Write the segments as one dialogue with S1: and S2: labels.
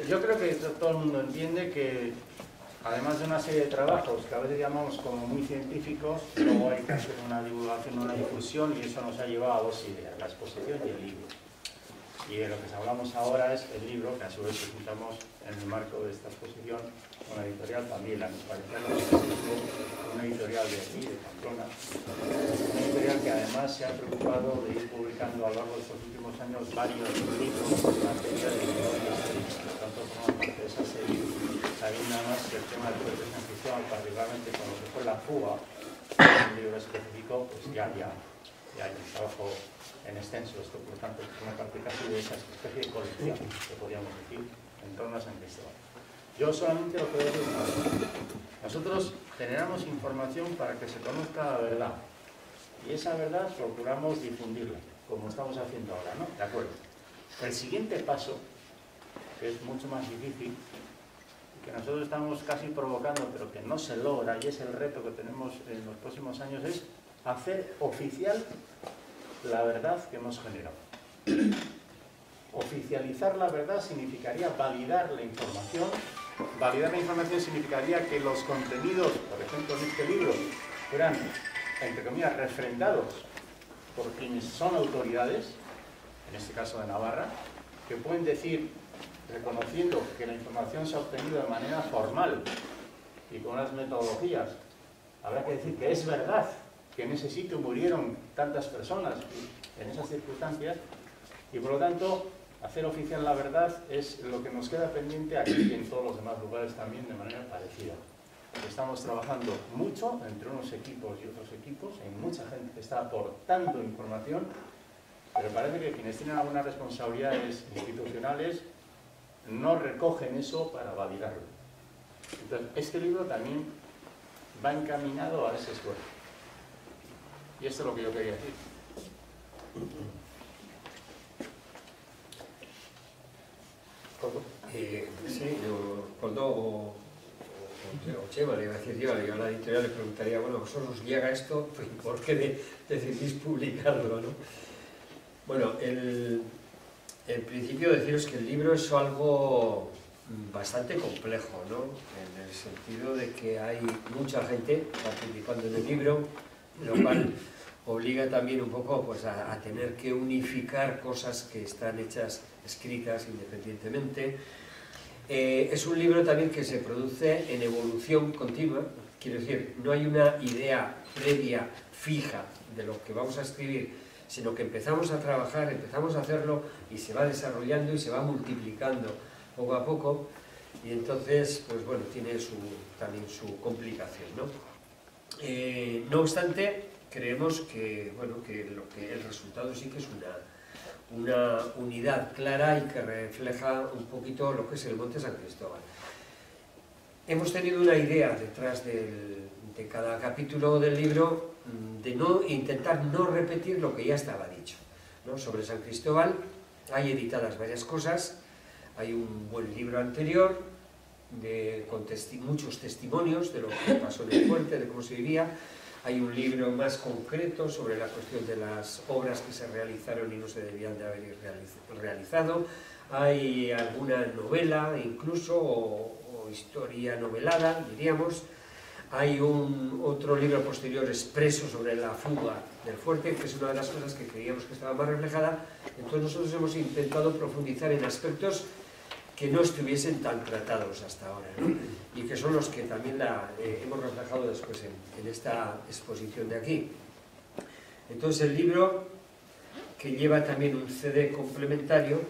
S1: Yo creo que todo el mundo entiende que, además de una serie de trabajos que a veces llamamos como muy científicos, luego hay que hacer una divulgación, una difusión, y eso nos ha llevado a dos ideas, la exposición y el libro. Y de lo que hablamos ahora es el libro, que a su vez presentamos en el marco de esta exposición una editorial también, la nos parecía una editorial de aquí, de Pamplona, una editorial que además se ha preocupado de ir publicando a lo largo de estos últimos años varios libros en materia de memoria histórica. Por tanto, forman parte de esa serie, sabiendo nada más que el tema del fuerte de San Cristóbal, particularmente con lo que fue la fuga, un libro específico, pues ya hay un trabajo en extenso. Esto, por tanto, es una parte casi de esa especie de colección, que podríamos decir, en torno a San Cristóbal. Yo solamente lo que voy a decir es una cosa. Nosotros generamos información para que se conozca la verdad, y esa verdad procuramos difundirla, como estamos haciendo ahora, ¿no? De acuerdo. El siguiente paso, que es mucho más difícil, que nosotros estamos casi provocando, pero que no se logra, y es el reto que tenemos en los próximos años, es hacer oficial la verdad que hemos generado. Oficializar la verdad significaría validar la información. Validar la información significaría que los contenidos, por ejemplo en este libro, fueran, entre comillas, refrendados por quienes son autoridades, en este caso de Navarra, que pueden decir, reconociendo que la información se ha obtenido de manera formal y con unas metodologías, habrá que decir que es verdad que en ese sitio murieron tantas personas en esas circunstancias, y por lo tanto hacer oficial la verdad es lo que nos queda pendiente aquí y en todos los demás lugares también de manera parecida. Estamos trabajando mucho entre unos equipos y otros equipos, hay mucha gente que está aportando información, pero parece que quienes tienen algunas responsabilidades institucionales no recogen eso para validarlo. Entonces, este libro también va encaminado a ese esfuerzo. Y esto es lo que yo quería decir.
S2: Sí, Coldo o Chema, le iba a decir yo a la editorial le preguntaría, bueno, ¿vosotros os llega esto? Pues, ¿por qué decidís publicarlo, no? Bueno, en principio deciros que el libro es algo bastante complejo, ¿no? En el sentido de que hay mucha gente participando en el libro, lo cual obliga también un poco pues, a tener que unificar cosas que están hechas, escritas independientemente. Es un libro también que se produce en evolución continua, quiero decir, no hay una idea previa, fija, de lo que vamos a escribir, sino que empezamos a trabajar, empezamos a hacerlo y se va desarrollando y se va multiplicando poco a poco, y entonces, pues bueno, tiene también su complicación, ¿no? No obstante, creemos que, bueno, que el resultado sí que es una unidad clara y que refleja un poquito lo que es el Monte San Cristóbal. Hemos tenido una idea detrás de cada capítulo del libro de intentar no repetir lo que ya estaba dicho, ¿no? Sobre San Cristóbal hay editadas varias cosas, hay un buen libro anterior con muchos testimonios de lo que pasó en el fuerte, de cómo se vivía. Hay un libro más concreto sobre la cuestión de las obras que se realizaron y no se debían de haber realizado. Hay alguna novela incluso, o historia novelada, diríamos. Hay otro libro posterior expreso sobre la fuga del fuerte, que es una de las cosas que creíamos que estaba más reflejada. Entonces nosotros hemos intentado profundizar en aspectos que no estuviesen tan tratados hasta ahora, ¿no? Y que son los que también hemos reflejado después en esta exposición de aquí. Entonces el libro, que lleva también un CD complementario,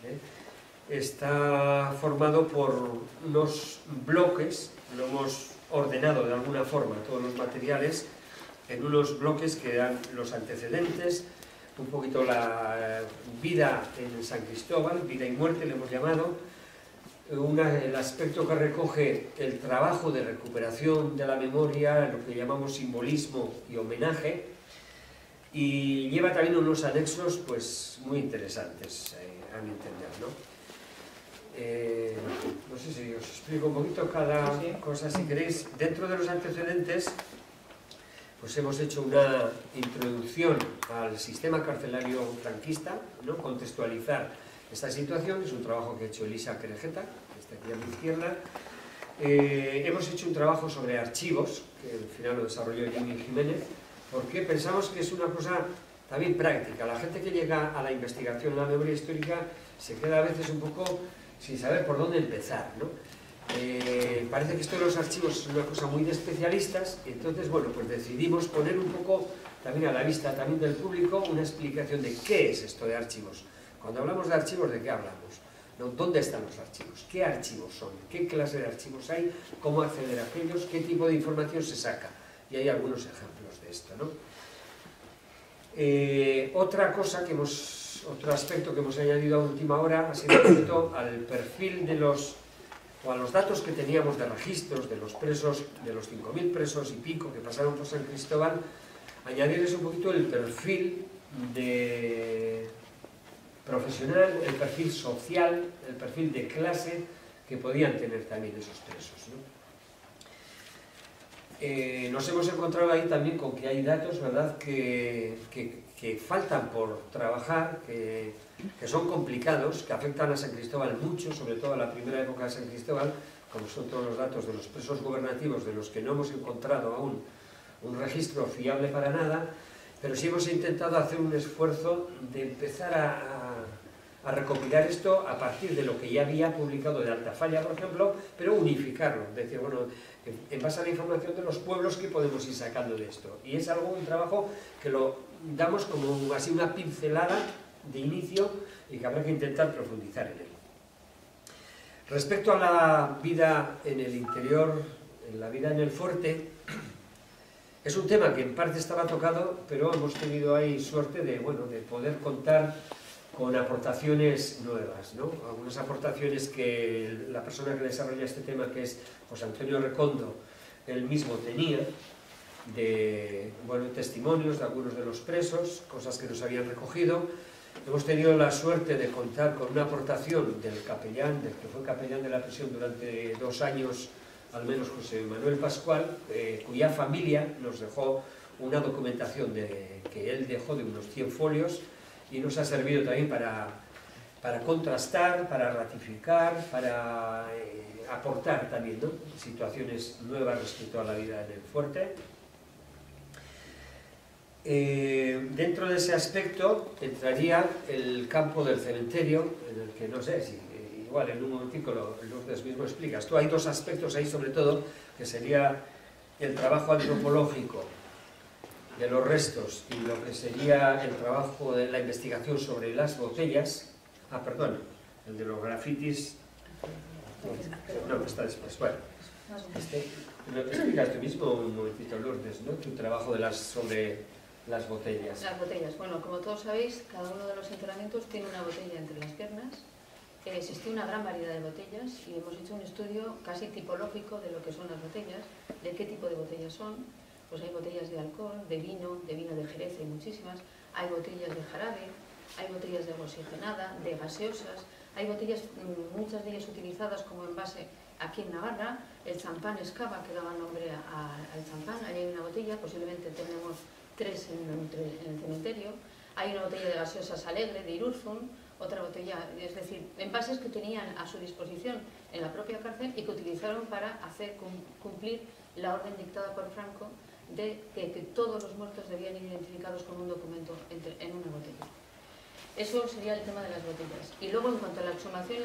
S2: está formado por unos bloques, lo hemos ordenado de alguna forma todos los materiales en unos bloques que dan los antecedentes, un poquito la vida en San Cristóbal, vida y muerte le hemos llamado, el aspecto que recoge el trabajo de recuperación de la memoria, lo que llamamos simbolismo y homenaje, y lleva también unos anexos pues, muy interesantes, a mi entender, ¿no? No sé si os explico un poquito cada cosa, si queréis. Dentro de los antecedentes, pues hemos hecho una introducción al sistema carcelario franquista, ¿no? Contextualizar esta situación, es un trabajo que ha hecho Elisa Querejeta, que aquí a mi izquierda. Hemos hecho un trabajo sobre archivos, que al final lo desarrolló Jimmy Jiménez, porque pensamos que es una cosa también práctica. La gente que llega a la investigación en la memoria histórica se queda a veces un poco sin saber por dónde empezar, ¿no? Parece que esto de los archivos es una cosa muy de especialistas, y entonces, bueno, pues decidimos poner un poco también a la vista también del público una explicación de qué es esto de archivos. Cuando hablamos de archivos, ¿de qué hablamos? ¿No? ¿Dónde están los archivos? ¿Qué archivos son? ¿Qué clase de archivos hay? ¿Cómo acceder a ellos? ¿Qué tipo de información se saca? Y hay algunos ejemplos de esto, ¿no? Otro aspecto que hemos añadido a última hora ha sido respecto al perfil de o a los datos que teníamos de registros de los presos, de los 5.000 presos y pico que pasaron por San Cristóbal, añadirles un poquito el perfil profesional, el perfil social, el perfil de clase que podían tener también esos presos, ¿no? Nos hemos encontrado ahí también con que hay datos, ¿verdad?, que faltan por trabajar, que son complicados, que afectan a San Cristóbal mucho, sobre todo a la primera época de San Cristóbal, como son todos los datos de los presos gubernativos, de los que no hemos encontrado aún un registro fiable para nada, pero sí hemos intentado hacer un esfuerzo de empezar a recopilar esto a partir de lo que ya había publicado de Altafalla, por ejemplo, pero unificarlo, decir, bueno, en base a la información de los pueblos, ¿qué podemos ir sacando de esto? Y es un trabajo que lo damos como así una pincelada de inicio y que habrá que intentar profundizar en él. Respecto a la vida en el interior, en la vida en el fuerte, es un tema que en parte estaba tocado, pero hemos tenido ahí suerte de poder contar con aportaciones nuevas, ¿no? Algunas aportaciones que la persona que desarrolla este tema, que es José Antonio Recondo, él mismo tenía, de testimonios de algunos de los presos, cosas que nos habían recogido. Hemos tenido la suerte de contar con una aportación del capellán, del que fue capellán de la prisión durante 2 años, al menos José Manuel Pascual, cuya familia nos dejó una documentación que él dejó de unos 100 folios, y nos ha servido también para contrastar, para ratificar, para aportar también, ¿no?, situaciones nuevas respecto a la vida en el fuerte. Dentro de ese aspecto entraría el campo del cementerio, en el que no sé si igual en un momentico Lourdes mismo explicas. Hay 2 aspectos ahí sobre todo, que sería el trabajo antropológico de los restos y lo que sería el trabajo de la investigación sobre las botellas. Perdón, el de los grafitis no, que está después. Bueno, lo explicas tú mismo un momentito, Lourdes, ¿no?, tu trabajo sobre las botellas.
S3: Las botellas, bueno, como todos sabéis, cada uno de los enterramientos tiene una botella entre las piernas. Existe una gran variedad de botellas y hemos hecho un estudio casi tipológico de lo que son las botellas, de qué tipo de botellas son. Pues hay botellas de alcohol, de vino de Jerez, hay muchísimas, hay botellas de jarabe, hay botellas de agua oxigenada, de gaseosas, hay botellas, muchas de ellas utilizadas como envase aquí en Navarra, el champán Escava, que daba nombre al champán, ahí hay una botella, posiblemente tenemos 3 en el cementerio, hay una botella de gaseosas Alegre, de Irurzun, otra botella, es decir, envases que tenían a su disposición en la propia cárcel y que utilizaron para hacer cumplir la orden dictada por Franco de que todos los muertos debían ir identificados con un documento en una botella. Eso sería el tema de las botellas. Y luego, en cuanto a la exhumación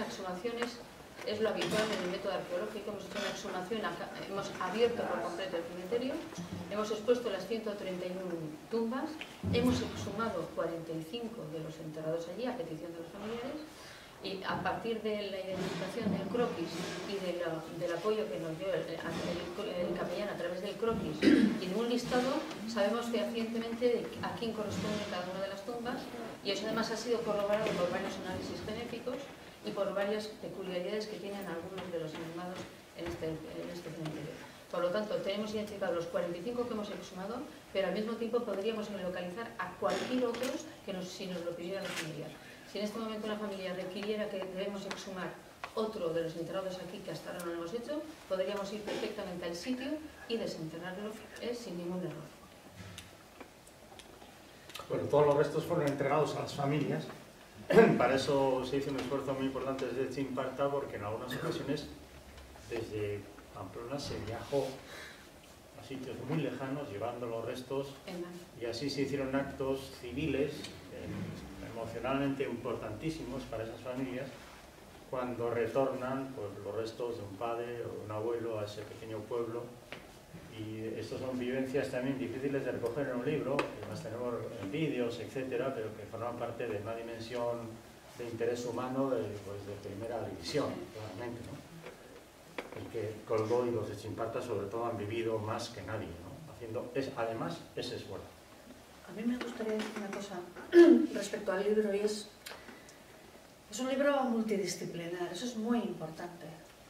S3: es lo habitual en el método arqueológico. Hemos hecho una exhumación, hemos abierto por completo el cementerio, hemos expuesto las 131 tumbas, hemos exhumado 45 de los enterrados allí a petición de los familiares, y a partir de la identificación del croquis y del apoyo que nos dio el capellán a través del croquis y de un listado, sabemos fehacientemente a quién corresponde cada una de las tumbas, y eso además ha sido corroborado por varios análisis genéticos y por varias peculiaridades que tienen algunos de los inhumados en este cementerio. Por lo tanto, tenemos identificados los 45 que hemos exhumado, pero al mismo tiempo podríamos localizar a cualquier otro si nos lo pidiera la familia. Si en este momento una familia requiriera que debemos exhumar otro de los enterrados aquí, que hasta ahora no lo hemos hecho, podríamos ir perfectamente al sitio y desenterrarlo sin ningún error.
S1: Bueno, todos los restos fueron entregados a las familias para eso se hizo un esfuerzo muy importante desde Chimparta, porque en algunas ocasiones desde Pamplona se viajó a sitios muy lejanos llevando los restos, y así se hicieron actos civiles emocionalmente importantísimos para esas familias cuando retornan pues, los restos de un padre o de un abuelo a ese pequeño pueblo. Y estas son vivencias también difíciles de recoger en un libro, que las tenemos en vídeos, etcétera, pero que forman parte de una dimensión de interés humano de primera división, claramente, ¿no? El que Coldo y los de Chimparta sobre todo han vivido más que nadie, ¿no? Haciendo además ese esfuerzo.
S4: A mí me gustaría decir una cosa respecto al libro, y es un libro multidisciplinar, eso es muy importante.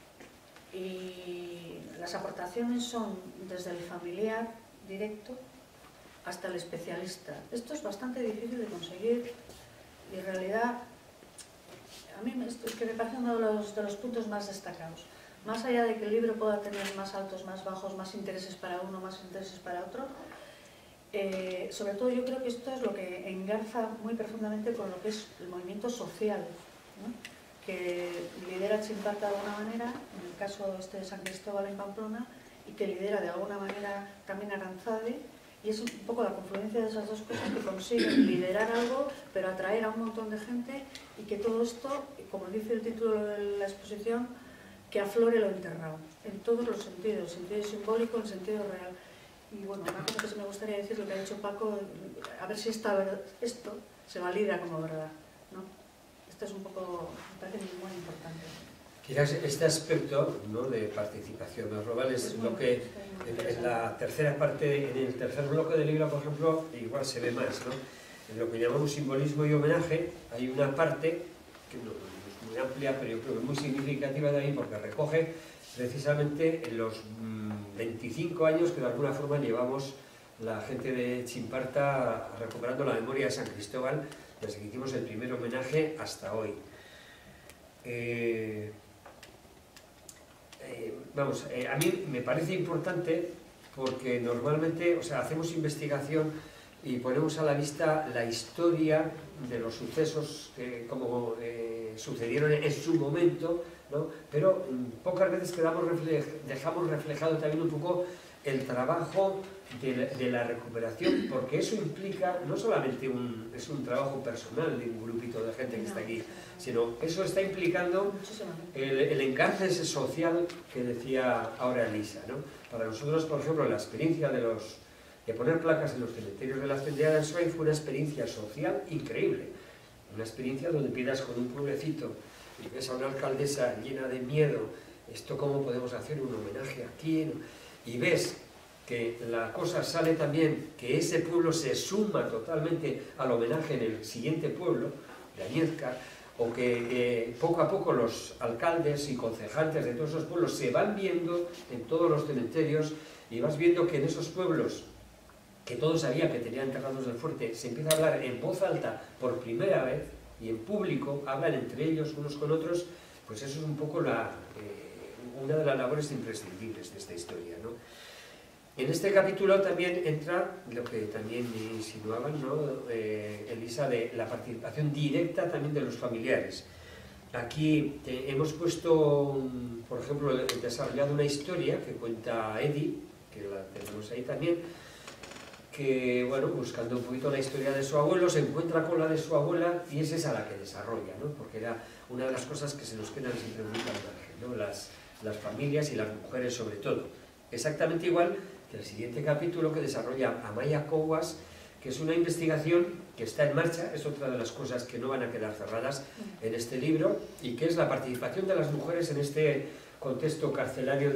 S4: Y las aportaciones son desde el familiar directo hasta el especialista. Esto es bastante difícil de conseguir y en realidad a mí es que me parece uno de los puntos más destacados. Más allá de que el libro pueda tener más altos, más bajos, más intereses para uno, más intereses para otro, sobre todo yo creo que esto es lo que engarza muy profundamente con lo que es el movimiento social, ¿no? Que lidera Chimparta de alguna manera, en el caso de San Cristóbal en Pamplona, y que lidera de alguna manera también Aranzade, y es un poco la confluencia de esas dos cosas que consiguen liderar algo, pero atraer a un montón de gente, y que todo esto, como dice el título de la exposición, que aflore lo enterrado, en todos los sentidos, en sentido simbólico, en sentido real. Y bueno, una cosa que sí me gustaría decir, lo que ha dicho Paco, a ver si esto se valida como verdad, ¿no? Esto es un poco, me parece muy importante.
S2: Quizás este aspecto, ¿no?, de participación más global es lo que en la tercera parte, en el tercer bloque del libro, por ejemplo, igual se ve más, ¿no? En lo que llamamos simbolismo y homenaje hay una parte que no es muy amplia, pero yo creo que es muy significativa también, porque recoge precisamente los 25 años que de alguna forma llevamos la gente de Chimparta recuperando la memoria de San Cristóbal, desde que hicimos el primer homenaje hasta hoy. A mí me parece importante porque normalmente, o sea, hacemos investigación y ponemos a la vista la historia de los sucesos como sucedieron en su momento, ¿no? Pero pocas veces dejamos reflejado también un poco el trabajo de la recuperación, porque eso implica, no solamente es un trabajo personal de un grupito de gente que está aquí, sino eso está implicando el engarce social que decía ahora Elisa, ¿no? Para nosotros, por ejemplo, la experiencia de poner placas en los cementerios de la Cendea de Ansoain fue una experiencia social increíble, una experiencia donde empiezas con un pueblecito y ves a una alcaldesa llena de miedo, esto cómo podemos hacer un homenaje aquí, ¿no? Y ves que la cosa sale también, que ese pueblo se suma totalmente al homenaje en el siguiente pueblo, de Añezca, o que poco a poco los alcaldes y concejantes de todos esos pueblos se van viendo en todos los cementerios, y vas viendo que en esos pueblos que todos sabían que tenían enterrados del fuerte, se empieza a hablar en voz alta por primera vez, y en público, hablan entre ellos unos con otros, pues eso es un poco una de las labores imprescindibles de esta historia, ¿no? En este capítulo también entra lo que también insinuaban, ¿no?, Elisa, de la participación directa también de los familiares. Aquí hemos puesto, por ejemplo, desarrollado una historia que cuenta Edi, que la tenemos ahí también, que, bueno, buscando un poquito la historia de su abuelo, se encuentra con la de su abuela y es esa la que desarrolla, ¿no? Porque era una de las cosas que se nos quedan siempre muy al margen, ¿no? Las familias y las mujeres sobre todo. Exactamente igual que el siguiente capítulo que desarrolla Amaya Cowas, que es una investigación que está en marcha, es otra de las cosas que no van a quedar cerradas en este libro, y que es la participación de las mujeres en este contexto carcelario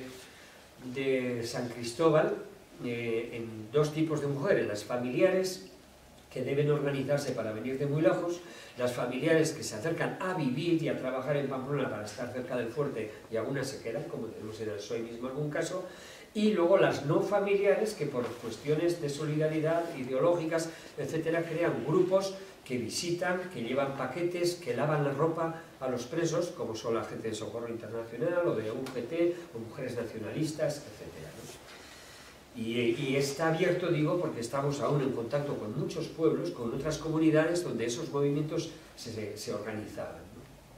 S2: de San Cristóbal, en dos tipos de mujeres: las familiares, que deben organizarse para venir de muy lejos, las familiares que se acercan a vivir y a trabajar en Pamplona para estar cerca del fuerte, y algunas se quedan, como tenemos en el PSOE mismo algún caso, y luego las no familiares, que por cuestiones de solidaridad, ideológicas, etcétera, crean grupos que visitan, que llevan paquetes, que lavan la ropa a los presos, como son la gente de Socorro Internacional, o de UGT, o Mujeres Nacionalistas, etcétera, ¿no? Y está abierto, digo, porque estamos aún en contacto con muchos pueblos, con otras comunidades donde esos movimientos se organizaban, ¿no?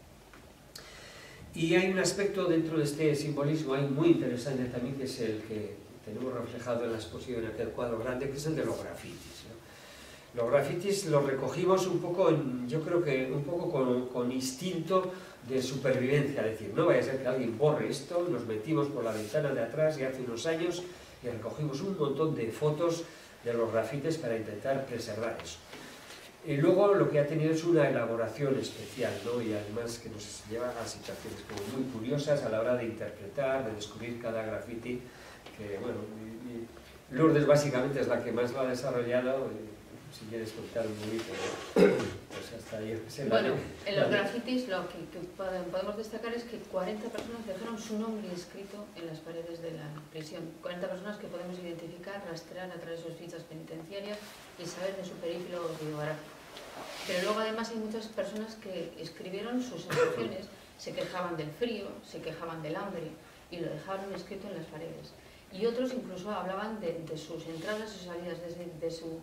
S2: Y hay un aspecto dentro de este simbolismo ahí muy interesante también, que es el que tenemos reflejado en la exposición, en aquel cuadro grande, que es el de los grafitis, ¿no? Los grafitis los recogimos un poco, yo creo que un poco con instinto de supervivencia, es decir, no vaya a ser que alguien borre esto, nos metimos por la ventana de atrás y hace unos años y recogimos un montón de fotos de los grafitis para intentar preservar eso. Y luego lo que ha tenido es una elaboración especial, ¿no? Y además que nos lleva a situaciones como muy curiosas a la hora de interpretar, de descubrir cada grafiti, que bueno, Lourdes básicamente es la que más lo ha desarrollado. Si quieres contar un poquito, pues hasta ahí.
S3: Bueno, en los grafitis lo que podemos destacar es que 40 personas dejaron su nombre inscrito en las paredes de la prisión. 40 personas que podemos identificar, rastrear a través de sus fichas penitenciarias y saber de su periplo biográfico. Pero luego además hay muchas personas que escribieron sus sensaciones, se quejaban del frío, se quejaban del hambre y lo dejaron escrito en las paredes. Y otros incluso hablaban de sus entradas y salidas, de su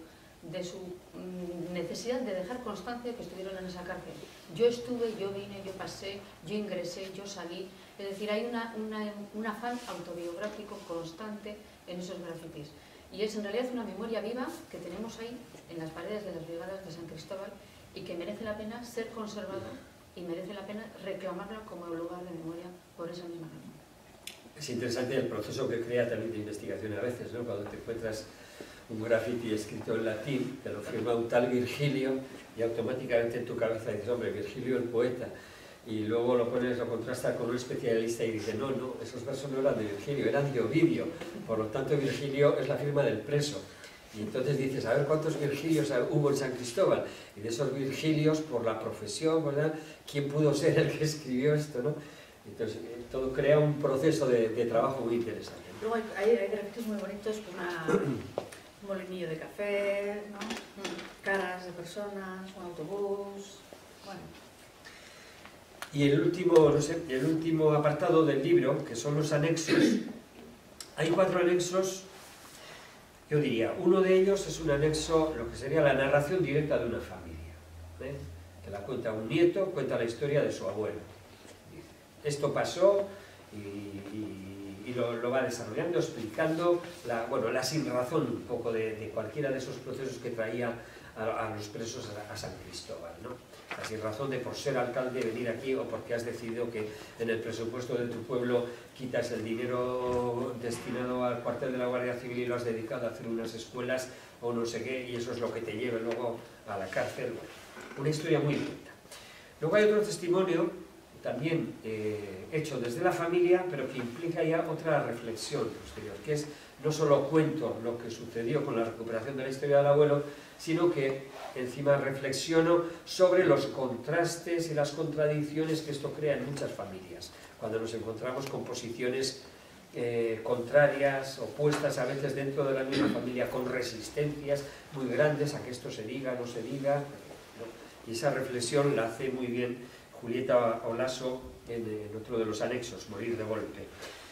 S3: necesidad de dejar constancia que estuvieron en esa cárcel. Yo estuve, yo vine, yo pasé, yo ingresé, yo salí. Es decir, hay un afán autobiográfico constante en esos grafitis. Y es en realidad una memoria viva que tenemos ahí en las paredes de las brigadas de San Cristóbal y que merece la pena ser conservado y merece la pena reclamarlo como lugar de memoria por esa misma razón.
S2: Es interesante el proceso que crea también de investigación a veces, ¿no? Cuando te encuentras un graffiti escrito en latín, que lo firma un tal Virgilio, y automáticamente en tu cabeza dices, hombre, Virgilio el poeta, y luego lo pones, lo contrastas con un especialista y dice, no, esos versos no eran de Virgilio, eran de Ovidio, por lo tanto Virgilio es la firma del preso. Y entonces dices, a ver cuántos Virgilios hubo en San Cristóbal, y de esos Virgilios, por la profesión, ¿verdad?, ¿quién pudo ser el que escribió esto, no? Entonces, todo crea un proceso de trabajo muy interesante.
S4: Luego hay grafitis muy bonitos con un molinillo de café, ¿no? Caras de personas, un autobús, bueno.
S2: Y el último, no sé, el último apartado del libro, que son los anexos, hay 4 anexos, yo diría, uno de ellos es un anexo, lo que sería la narración directa de una familia, ¿eh? Que la cuenta un nieto, cuenta la historia de su abuelo. Esto pasó y lo va desarrollando, explicando la sinrazón un poco de cualquiera de esos procesos que traía a los presos a San Cristóbal, ¿no? La sinrazón de por ser alcalde venir aquí o porque has decidido que en el presupuesto de tu pueblo quitas el dinero destinado al cuartel de la Guardia Civil y lo has dedicado a hacer unas escuelas o no sé qué, y eso es lo que te lleva luego a la cárcel. Bueno, una historia muy bonita. Luego hay otro testimonio también hecho desde la familia, pero que implica ya otra reflexión posterior, que es no solo cuento lo que sucedió con la recuperación de la historia del abuelo, sino que encima reflexiono sobre los contrastes y las contradicciones que esto crea en muchas familias, cuando nos encontramos con posiciones contrarias, opuestas a veces dentro de la misma familia, con resistencias muy grandes a que esto se diga, no se diga, ¿no? Y esa reflexión la hace muy bien Julieta Olaso en otro de los anexos, Morir de golpe.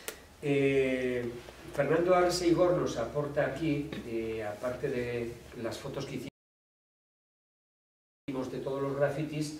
S2: Fernando Arce Igor nos aporta aquí, aparte de las fotos que hicimos de todos los grafitis,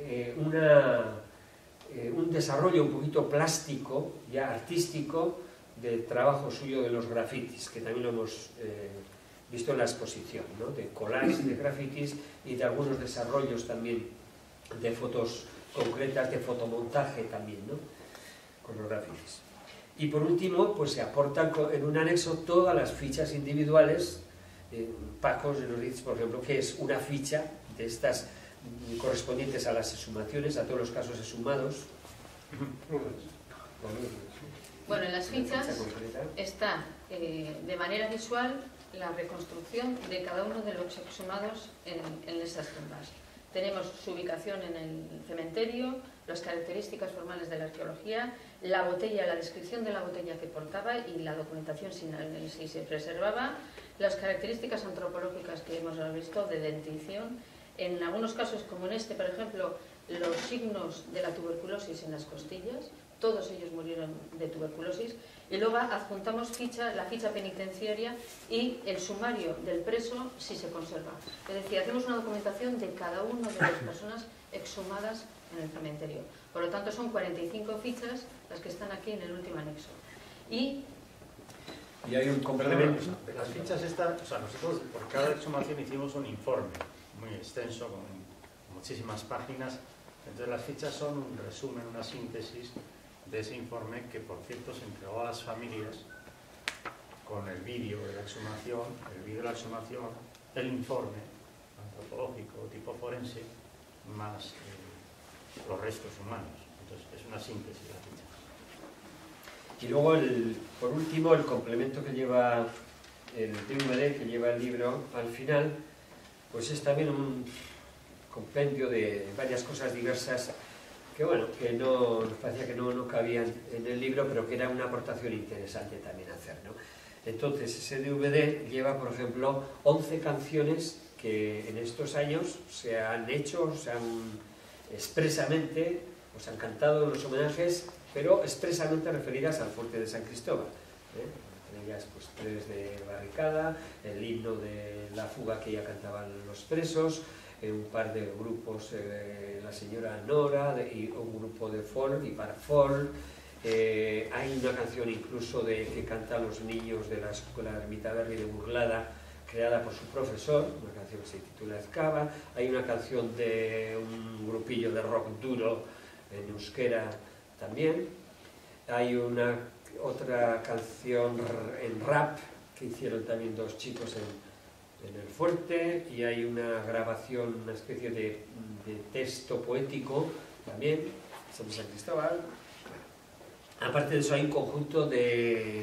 S2: un desarrollo un poquito plástico, ya artístico, del trabajo suyo de los grafitis, que también lo hemos visto en la exposición, ¿no? De collages de grafitis y de algunos desarrollos también de fotos concretas, de fotomontaje también, ¿no? Con los grafitis. Y por último, pues se aportan en un anexo todas las fichas individuales. Paco nos dice, por ejemplo, que es una ficha de estas correspondientes a las exhumaciones, a todos los casos exhumados.
S3: Bueno, en las fichas está de manera visual la reconstrucción de cada uno de los exhumados en esas tumbas. Tenemos su ubicación en el cementerio, las características formales de la arqueología, la botella, la descripción de la botella que portaba y la documentación si se preservaba, las características antropológicas que hemos visto de dentición, en algunos casos como en este, por ejemplo, los signos de la tuberculosis en las costillas, todos ellos murieron de tuberculosis, y luego adjuntamos la ficha penitenciaria y el sumario del preso si se conserva. Es decir, hacemos una documentación de cada una de las personas exhumadas en el cementerio. Por lo tanto, son 45 fichas las que están aquí en el último anexo. Y
S2: hay un complemento.
S1: Las fichas estas, o sea, nosotros por cada exhumación hicimos un informe muy extenso, con muchísimas páginas. Entonces las fichas son un resumen, una síntesis de ese informe que, por cierto, se entregó a las familias con el vídeo de la exhumación, el informe antropológico tipo forense, más los restos humanos. Entonces es una síntesis de la ficha.
S2: Y luego, por último, el complemento que lleva el DVD, que lleva el libro al final, pues es también un compendio de varias cosas diversas que, bueno, que no nos parecía que no cabían en el libro, pero que era una aportación interesante también hacer, ¿no? Entonces, ese DVD lleva, por ejemplo, 11 canciones que en estos años se han hecho, se han expresamente, pues han cantado en los homenajes, pero expresamente referidas al fuerte de San Cristóbal. Entre ellas, pues 3 de Barricada, el himno de la fuga que ya cantaban los presos, un par de grupos, la señora Nora y un grupo de folk y para folk. Hay una canción incluso que cantan los niños de la escuela Ermita Berri de Burlada, creada por su profesor, una canción que se titula Ezcaba. Hay una canción de un grupillo de rock duro en euskera también. Hay otra canción en rap que hicieron también 2 chicos en el fuerte, y hay una grabación, una especie de texto poético también sobre San Cristóbal. Aparte de eso, hay un conjunto de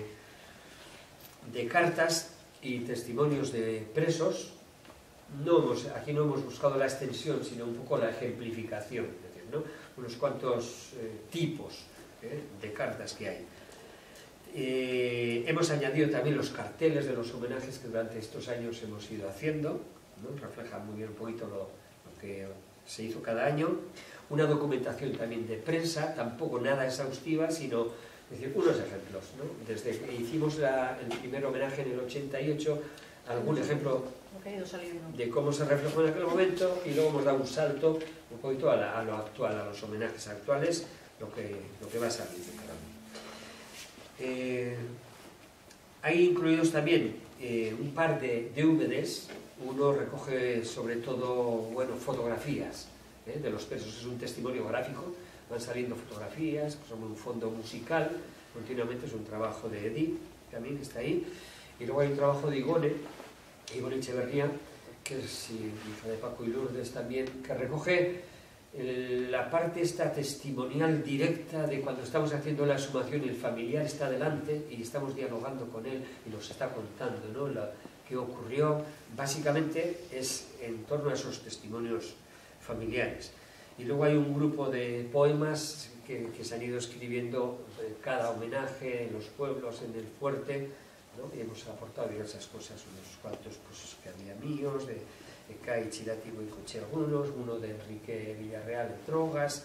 S2: cartas y testimonios de presos. Aquí no hemos buscado la extensión, sino un poco la ejemplificación, es decir, ¿no? Unos cuantos tipos de cartas que hay. Hemos añadido también los carteles de los homenajes que durante estos años hemos ido haciendo, ¿no? Refleja muy bien un poquito lo que se hizo cada año. Una documentación también de prensa, tampoco nada exhaustiva, sino decir, unos ejemplos, ¿no? Desde que hicimos el primer homenaje en el 88, algún ejemplo de cómo se reflejó en aquel momento, y luego hemos dado un salto un poquito a lo actual, a los homenajes actuales, lo que va saliendo cada uno. Hay incluidos también un par de DVDs. Uno recoge sobre todo, bueno, fotografías de los presos, es un testimonio gráfico, van saliendo fotografías, son un fondo musical, continuamente es un trabajo de Edith, también está ahí, y luego hay un trabajo de Igone Echeverría, que es hija de Paco y Lourdes también, que recoge la parte esta testimonial directa de cuando estamos haciendo la exhumación y el familiar está delante y estamos dialogando con él y nos está contando, ¿no?, lo que ocurrió. Básicamente es en torno a esos testimonios familiares. Y luego hay un grupo de poemas que se han ido escribiendo cada homenaje en los pueblos, en el fuerte, ¿no? Y hemos aportado diversas cosas, unos cuantos pues, que había míos, de Kai Chiratigo y Coche algunos, uno de Enrique Villarreal de Trogas,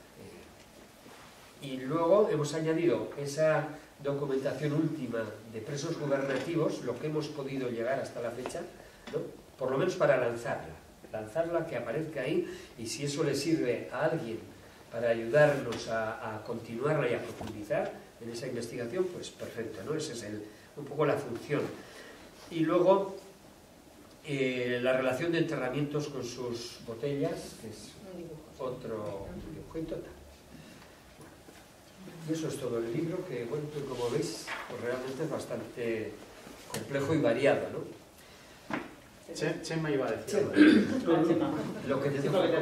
S2: y luego hemos añadido esa documentación última de presos gubernativos, lo que hemos podido llegar hasta la fecha, ¿no?, por lo menos para lanzarla, que aparezca ahí, y si eso le sirve a alguien para ayudarnos a continuarla y a profundizar en esa investigación, pues perfecto, ¿no? Esa es un poco la función. Y luego la relación de enterramientos con sus botellas, que es otro dibujito. Y eso es todo el libro, que, bueno, que como veis, pues realmente es bastante complejo y variado, ¿no?
S1: Chema iba a decir.
S2: Lo que te digo.
S5: Pues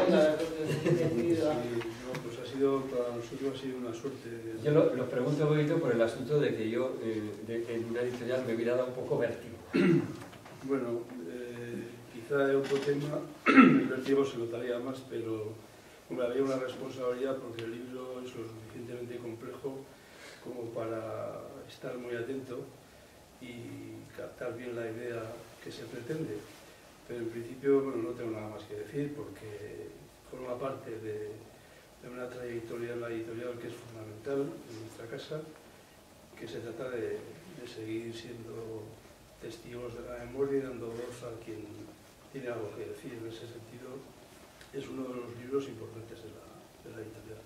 S5: para nosotros ha sido una suerte.
S2: Yo lo pregunto un poquito por el asunto de que yo en una editorial me hubiera dado un poco vértigo.
S5: Bueno, quizá de otro tema el vértigo se notaría más, pero hombre, había una responsabilidad porque el libro es lo suficientemente complejo como para estar muy atento y captar bien la idea que se pretende. Pero en principio, bueno, no tengo nada más que decir porque forma parte de una trayectoria en la editorial que es fundamental en nuestra casa, que se trata de seguir siendo testigos de la memoria y dando voz a quien tiene algo que decir. En ese sentido, es uno de los libros importantes de la editorial.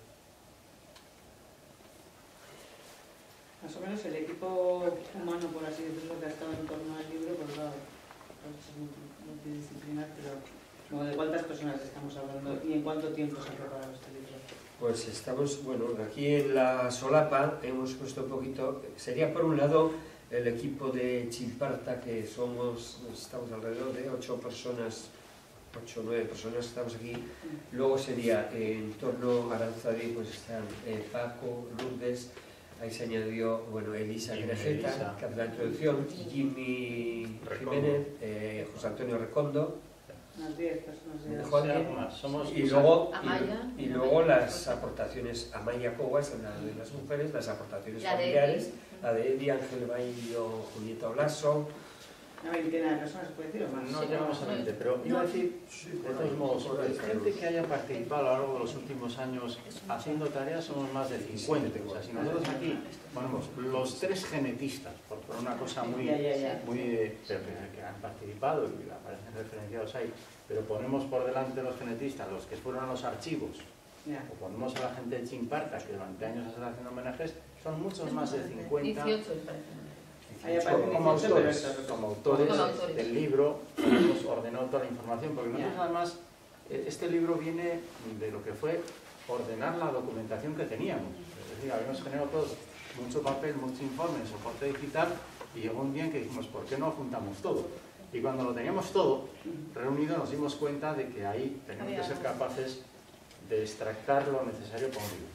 S6: Más o menos el equipo humano, por así decirlo, que ha estado en torno al libro, pues claro, es multidisciplinar, pero como de cuántas personas estamos hablando y en cuánto tiempo se ha preparado este libro.
S2: Pues estamos, bueno, aquí en la solapa hemos puesto un poquito, sería por un lado el equipo de Chimparta, que estamos alrededor de 8 personas, 8 o 9 personas que estamos aquí. Luego sería en torno a Aranzadi, pues están Paco, Lourdes, ahí se añadió, bueno, Elisa Grejeta, que hace la introducción, Jimmy Jiménez, José Antonio Recondo,
S6: Unas 10 personas.
S1: Somos
S2: y luego,
S3: Amaya,
S2: y luego las aportaciones, Amaya Coguas, la de las mujeres, las aportaciones familiares, la de Eddie, Ángel Baillo, Julieta Olaso.
S6: Una veintena de personas, ¿se puede decir o más?
S1: No llegamos a 20, pero iba a decir, de todos modos, gente que haya participado a lo largo de los últimos años haciendo tareas somos más de 50. O sea, si nosotros aquí ponemos los 3 genetistas, por una cosa muy pero que han participado y aparecen referenciados ahí, pero ponemos por delante los genetistas, los que fueron a los archivos, o ponemos a la gente de Chimparta, que durante años ha estado haciendo homenajes, son muchos más de 50.
S3: 18 parece.
S1: Como autores del libro hemos ordenado toda la información, porque nosotros además este libro viene de lo que fue ordenar la documentación que teníamos. Es decir, habíamos generado todos mucho papel, mucho informe en soporte digital, y llegó un día en que dijimos, ¿por qué no juntamos todo? Y cuando lo teníamos todo reunido nos dimos cuenta de que ahí teníamos que ser capaces de extractar lo necesario para un libro.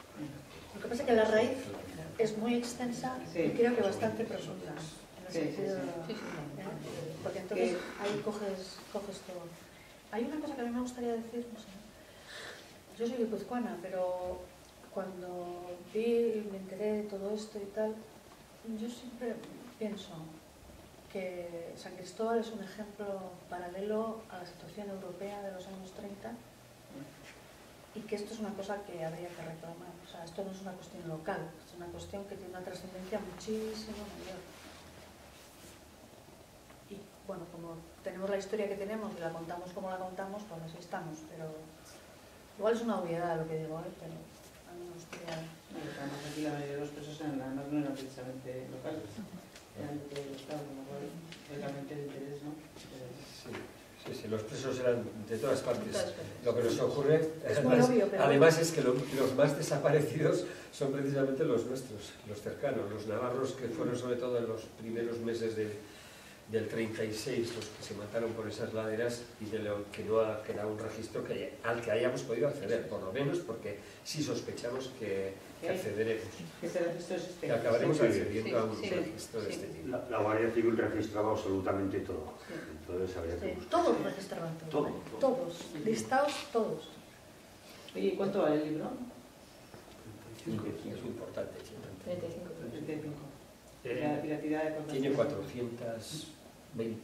S4: Lo que pasa es que la raíz es muy extensa y creo que bastante profunda. En el sentido, porque entonces ahí coges todo. Hay una cosa que a mí me gustaría decir, no sé. Yo soy guipuzcoana, pero cuando vi y me enteré de todo esto y tal, yo siempre pienso que San Cristóbal es un ejemplo paralelo a la situación europea de los años 30 y que esto es una cosa que habría que reclamar. O sea, esto no es una cuestión local, es una cuestión que tiene una trascendencia muchísimo mayor. Y bueno, como tenemos la historia que tenemos y la contamos como la contamos, pues así estamos, pero igual es una obviedad lo que digo, pero a mí me gustaría...
S6: Además aquí la mayoría de los presos además no eran precisamente locales, eran de Estado, con lo cual realmente el interés, ¿no?
S2: Sí, los presos eran de todas partes. Lo que nos ocurre, además es que los más desaparecidos son precisamente los nuestros, los cercanos, los navarros, que fueron sobre todo en los primeros meses del 36 los que se mataron por esas laderas, y de lo que no ha quedado un registro al que hayamos podido acceder, por lo menos porque sí sospechamos que accederemos.
S6: Ese registro es
S2: que acabaremos accediendo a un registro de este tipo.
S7: La Guardia Civil registraba absolutamente todo. Entonces habría que buscar.
S4: Todos registraban todo. Todos, listados todos.
S6: Oye, ¿y cuánto vale el libro?
S2: Es muy importante.
S6: 35. La piratería de
S2: tiene 432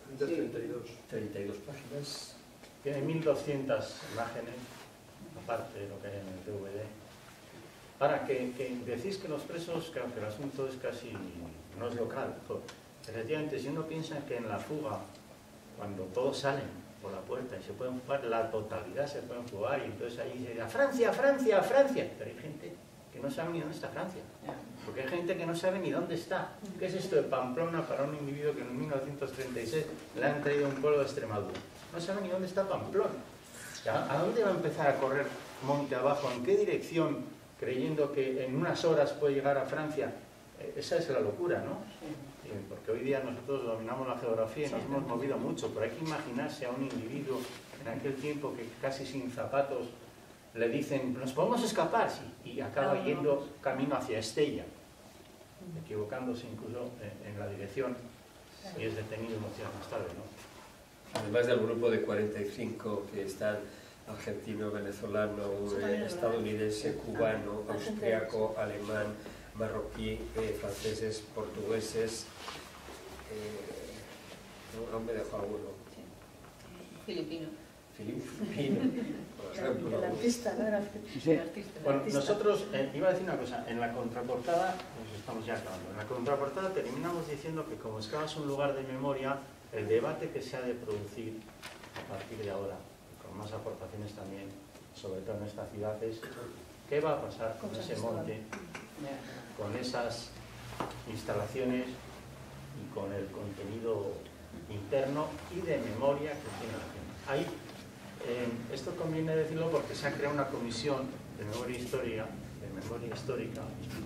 S2: páginas.
S1: Tiene 1200 imágenes, aparte de lo que hay en el DVD. Ahora, que decís que los presos, claro, que el asunto es casi, no es local. Efectivamente, si uno piensa que en la fuga, cuando todos salen por la puerta y se pueden jugar, la totalidad se pueden jugar, y entonces ahí se dirá, Francia, Francia, Francia. Pero hay gente que no sabe ni dónde está Francia. Porque hay gente que no sabe ni dónde está. ¿Qué es esto de Pamplona para un individuo que en 1936 le han traído a un pueblo de Extremadura? No sabe ni dónde está Pamplona. ¿A dónde va a empezar a correr monte abajo? ¿En qué dirección? Creyendo que en unas horas puede llegar a Francia. Esa es la locura, ¿no? Porque hoy día nosotros dominamos la geografía y nos hemos movido mucho, pero hay que imaginarse a un individuo en aquel tiempo que casi sin zapatos le dicen, nos podemos escapar, sí, y acaba yendo camino hacia Estella, equivocándose incluso en la dirección, y es detenido unos días más tarde, ¿no?
S2: Además del grupo de 45 que están argentino, venezolano, estadounidense, cubano, austriaco, alemán, marroquí, franceses, portugueses, aún me dejo alguno.
S3: Filipino.
S2: Filipino, por ejemplo.
S4: El artista, ¿no? Era
S1: Sí.
S3: El artista.
S1: Bueno, nosotros, iba a decir una cosa, en la contraportada, pues estamos ya acabando, en la contraportada terminamos diciendo que como Euskadi es un lugar de memoria, el debate que se ha de producir a partir de ahora, con más aportaciones también, sobre todo en esta ciudad, es qué va a pasar con ese monte, con esas instalaciones y con el contenido interno y de memoria que tiene la gente. Ahí, esto conviene decirlo porque se ha creado una comisión de memoria histórica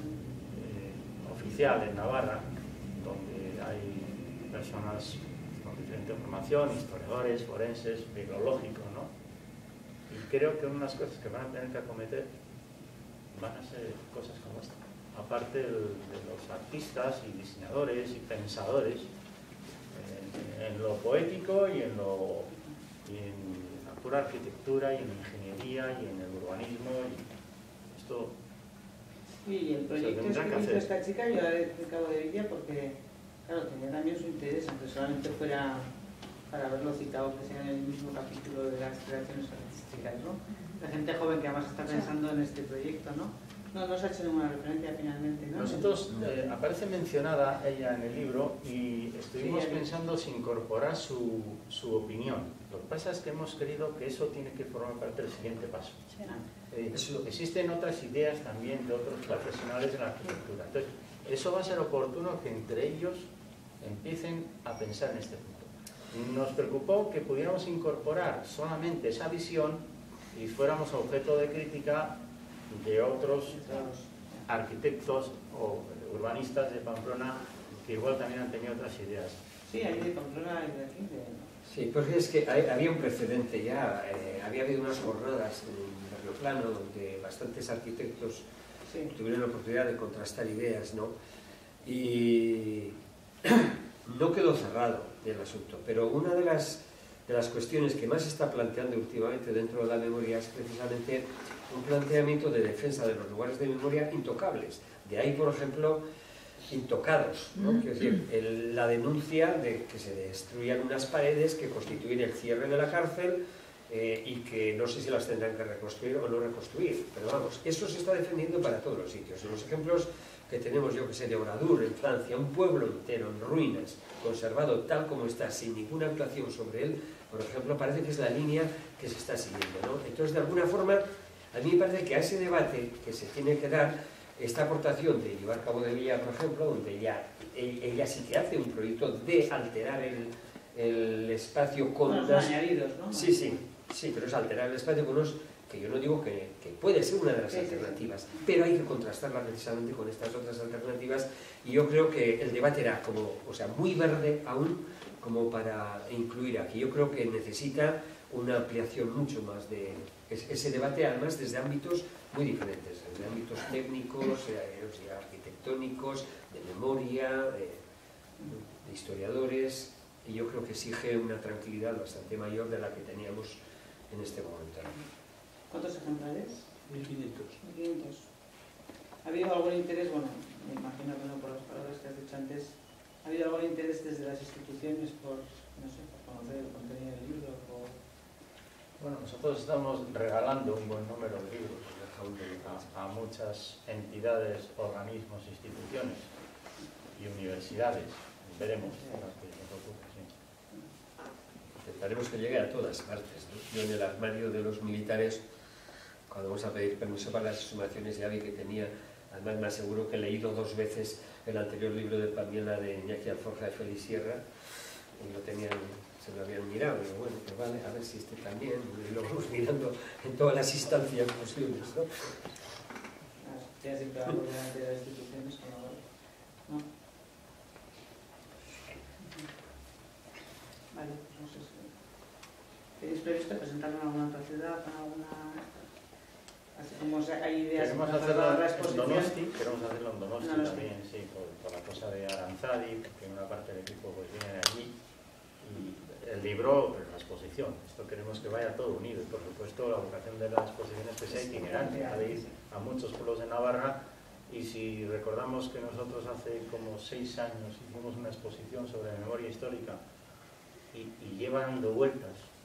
S1: oficial en Navarra, donde hay personas con diferente formación, historiadores, forenses, bibliológicos, ¿no? Y creo que unas cosas que van a tener que acometer van a ser cosas como esta, aparte de los artistas y diseñadores y pensadores en lo poético y en la pura arquitectura y en la ingeniería y en el urbanismo. Y esto
S6: Y el proyecto es que hizo esta chica, yo le acabo de Villa porque, claro, tenía también su interés, aunque solamente fuera para haberlo citado, que sea en el mismo capítulo de las creaciones artísticas, ¿no? La gente joven que además está pensando en este proyecto, ¿no? No se ha hecho ninguna referencia finalmente, ¿no?
S1: Nosotros, aparece mencionada ella en el libro y estuvimos pensando si incorporar su opinión. Lo que pasa es que hemos querido que eso tiene que formar parte del siguiente paso. Existen otras ideas también de otros profesionales de la arquitectura. Entonces, eso va a ser oportuno que entre ellos empiecen a pensar en este punto. Nos preocupó que pudiéramos incorporar solamente esa visión y fuéramos objeto de crítica de otros arquitectos o urbanistas de Pamplona que igual también han tenido otras ideas.
S6: Sí, hay de Pamplona y de aquí.
S2: Sí, porque es que había un precedente ya, había habido unas jornadas en Berrioplano donde bastantes arquitectos tuvieron la oportunidad de contrastar ideas, ¿no? Y no quedó cerrado el asunto, pero una de las cuestiones que más se está planteando últimamente dentro de la memoria es precisamente un planteamiento de defensa de los lugares de memoria intocables. De ahí, por ejemplo, intocados, ¿no? Quiero decir, la denuncia de que se destruyan unas paredes que constituyen el cierre de la cárcel y que no sé si las tendrán que reconstruir o no reconstruir, pero vamos, eso se está defendiendo para todos los sitios. En los ejemplos que tenemos, yo que sé, de Oradour en Francia, un pueblo entero en ruinas, conservado tal como está, sin ninguna actuación sobre él, por ejemplo, parece que es la línea que se está siguiendo, ¿no? Entonces, de alguna forma, a mí me parece que a ese debate que se tiene que dar, esta aportación de llevar Cabo de Villa, por ejemplo, donde ella sí que hace un proyecto de alterar el espacio con
S6: unos añadidos, ¿no?
S2: Sí, pero es alterar el espacio con unos que yo no digo que puede ser una de las alternativas, pero hay que contrastarla precisamente con estas otras alternativas y yo creo que el debate era como, o sea, muy verde aún como para incluir aquí. Yo creo que necesita una ampliación mucho más de ese debate, además desde ámbitos muy diferentes, desde ámbitos técnicos, arquitectónicos, de memoria, de historiadores, y yo creo que exige una tranquilidad bastante mayor de la que teníamos en este momento.
S6: ¿Cuántos ejemplares?
S5: 1500.
S6: 1500. ¿Ha habido algún interés, bueno, me imagino que no por las palabras que has dicho antes, ¿ha habido algún interés desde las instituciones por, no sé, por conocer el contenido del libro?
S1: Bueno, nosotros estamos regalando un buen número de libros a muchas entidades, organismos, instituciones y universidades. Veremos las que nos ocurre, sí.
S2: Intentaremos que llegue a todas partes, ¿no? Yo en el armario de los militares, cuando vamos a pedir permiso para las exhumaciones, ya vi que tenía, además me aseguro que he leído 2 veces el anterior libro de Pamela de Iñaki Alforja de Félix Sierra, y lo tenían, se lo habían mirado, y digo, bueno, pues vale, a ver si este también, y lo vamos mirando en todas las instancias posibles, ¿no?
S6: Ya siempre vamos delante de las instituciones, ¿no? Vale, pues no sé si... ¿Tenéis previsto presentarlo en alguna otra ciudad, en alguna...? Así como hay ideas...
S1: Queremos hacerlo en Donosti, también, sí, por la cosa de Aranzadi, que una parte del equipo pues viene de allí, y el libro, la exposición, esto queremos que vaya todo unido, y por supuesto la vocación de la exposición es que sea itinerante, ha de ir a muchos pueblos de Navarra, y si recordamos que nosotros hace como 6 años hicimos una exposición sobre memoria histórica, y lleva dando vueltas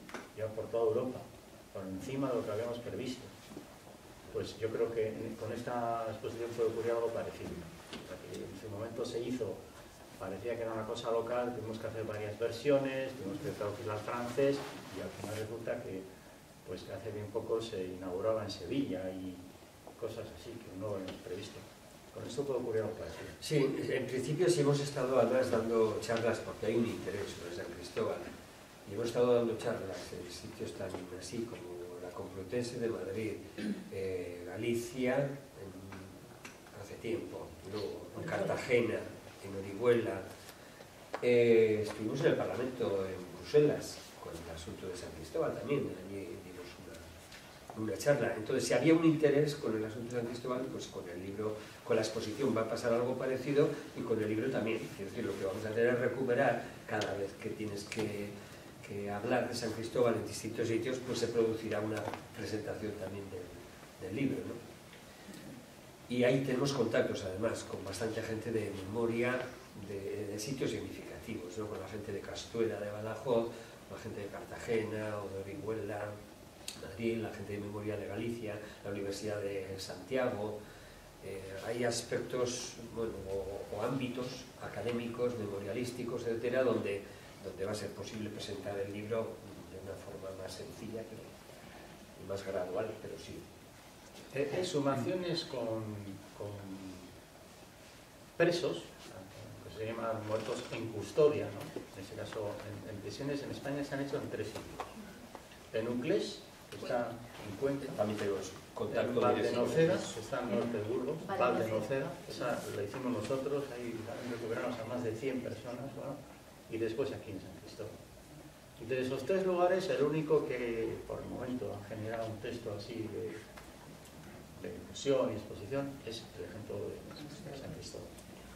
S1: ya por toda Europa, por encima de lo que habíamos previsto. Pues yo creo que con esta exposición puede ocurrir algo parecido. En su momento se hizo, parecía que era una cosa local, tuvimos que hacer varias versiones, tuvimos que traducirla al francés y al final resulta que, pues, que hace bien poco se inauguraba en Sevilla y cosas así que no habíamos previsto. Con esto puede ocurrir algo parecido.
S2: Sí, en principio sí hemos estado además dando charlas porque hay un interés sobre San Cristóbal y hemos estado dando charlas en sitios tan así como la Complutense de Madrid, Galicia, hace tiempo, luego en Cartagena, en Orihuela, estuvimos en el Parlamento en Bruselas con el asunto de San Cristóbal también, allí dimos una charla. Entonces, si había un interés con el asunto de San Cristóbal, pues con el libro, con la exposición va a pasar algo parecido y con el libro también. Es decir, lo que vamos a tener es recuperar cada vez que tienes que hablar de San Cristóbal en distintos sitios, pues se producirá una presentación también del libro, ¿no? Y ahí tenemos contactos además con bastante gente de memoria de sitios significativos, ¿no? Con la gente de Castuera, de Badajoz, la gente de Cartagena o de Orihuela, Madrid, la gente de memoria de Galicia, la Universidad de Santiago. Hay aspectos, bueno, o ámbitos académicos, memorialísticos, etcétera, donde va a ser posible presentar el libro de una forma más sencilla y más gradual, pero sí.
S1: Exhumaciones con presos, que se llaman muertos en custodia, ¿no? En ese caso, en prisiones en España se han hecho en 3 sitios. En Uclés, que está en Cuenca.
S2: También tenemos contacto
S1: en Valdenoceda, que está en norte de Burgos. Valdenoceda, esa la hicimos nosotros, ahí recuperamos a más de 100 personas, ¿no? Y después aquí en San Cristóbal. Y de esos 3 lugares, el único que por el momento ha generado un texto así de difusión y exposición es el ejemplo de San Cristóbal.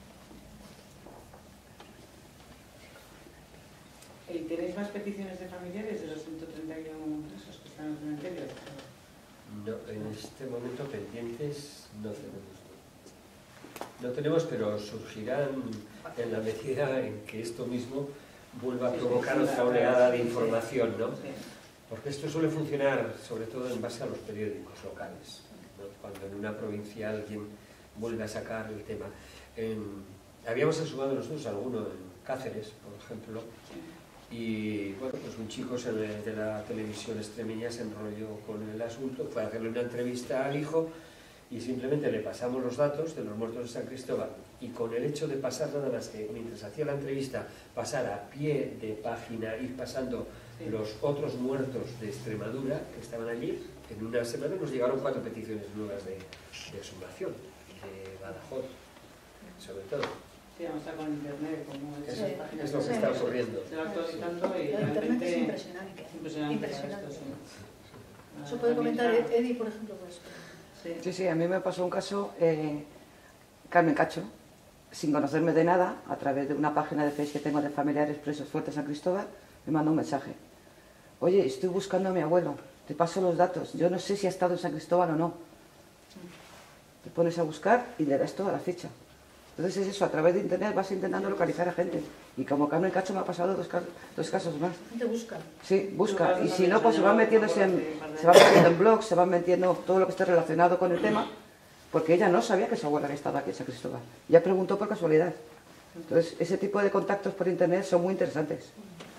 S6: ¿Y tenéis más peticiones de familiares de los 131 presos que están en el cementerio?
S2: No, en este momento pendientes no tenemos. No tenemos, pero surgirán en la medida en que esto mismo vuelva a provocar otra oleada de información, ¿no? Porque esto suele funcionar sobre todo en base a los periódicos locales, ¿no? Cuando en una provincia alguien vuelve a sacar el tema. Habíamos exhumado nosotros alguno en Cáceres, por ejemplo, y bueno, pues un chico de la televisión extremeña se enrolló con el asunto, fue a hacerle una entrevista al hijo y simplemente le pasamos los datos de los muertos de San Cristóbal, y con el hecho de pasar nada más que mientras hacía la entrevista pasar a pie de página, ir pasando los otros muertos de Extremadura que estaban allí, en una semana nos llegaron 4 peticiones nuevas de exhumación de Badajoz, sobre todo.
S6: Sí, vamos a estar con internet, como
S2: esas páginas. Es lo que está ocurriendo.
S6: Se va actualizando y
S4: la internet
S6: realmente
S4: es impresionante.
S6: impresionante. Esto, sí.
S4: Eso puede comentar Edi, por ejemplo, pues.
S8: Sí, a mí me pasó un caso, Carmen Cacho, sin conocerme de nada, a través de una página de Facebook que tengo de familiares presos fuertes San Cristóbal, me mandó un mensaje. Oye, estoy buscando a mi abuelo, te paso los datos, yo no sé si ha estado en San Cristóbal o no. Te pones a buscar y le das toda la ficha. Entonces es eso, a través de internet vas intentando localizar a gente. Y como Carmen Cacho me ha pasado dos casos más.
S4: La gente busca.
S8: Sí, busca. Y si no, pues se van metiendo en blogs, se van metiendo todo lo que esté relacionado con el tema, porque ella no sabía que su abuela había estado aquí en San Cristóbal. Ya preguntó por casualidad. Entonces, ese tipo de contactos por internet son muy interesantes.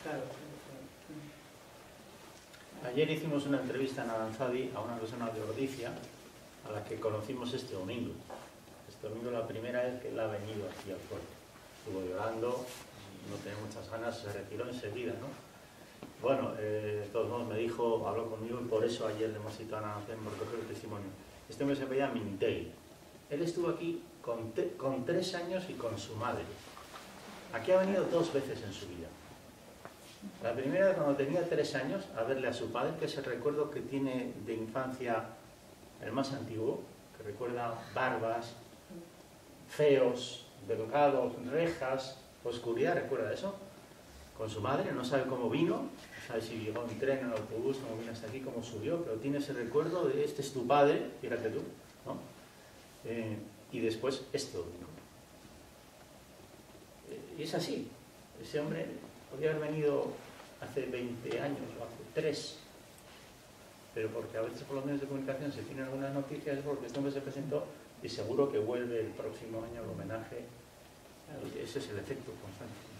S1: Ayer hicimos una entrevista en Aranzadi a una persona de Ordicia, a la que conocimos este domingo. Este domingo la primera vez que él ha venido aquí al pueblo. Estuvo llorando, no tenía muchas ganas, se retiró enseguida, ¿no? Bueno, de todos modos me dijo, habló conmigo y por eso ayer le hemos citado a Aranzadi por recoger el testimonio. Este hombre se veía Mintegui. Él estuvo aquí con 3 años y con su madre. Aquí ha venido 2 veces en su vida. La primera vez cuando tenía 3 años, a verle a su padre, que es el recuerdo que tiene de infancia el más antiguo, que recuerda barbas, feos, delgados, rejas, oscuridad, ¿recuerda eso? Con su madre, no sabe cómo vino, no sabe si llegó en tren, en autobús, cómo vino hasta aquí, cómo subió, pero tiene ese recuerdo de este es tu padre, fíjate tú, ¿no? Y después este domingo. Y es así, ese hombre podría haber venido hace 20 años o hace 3. Pero porque a veces por los medios de comunicación se tienen algunas noticias porque este hombre se presentó y seguro que vuelve el próximo año el homenaje. Ese es el efecto constante.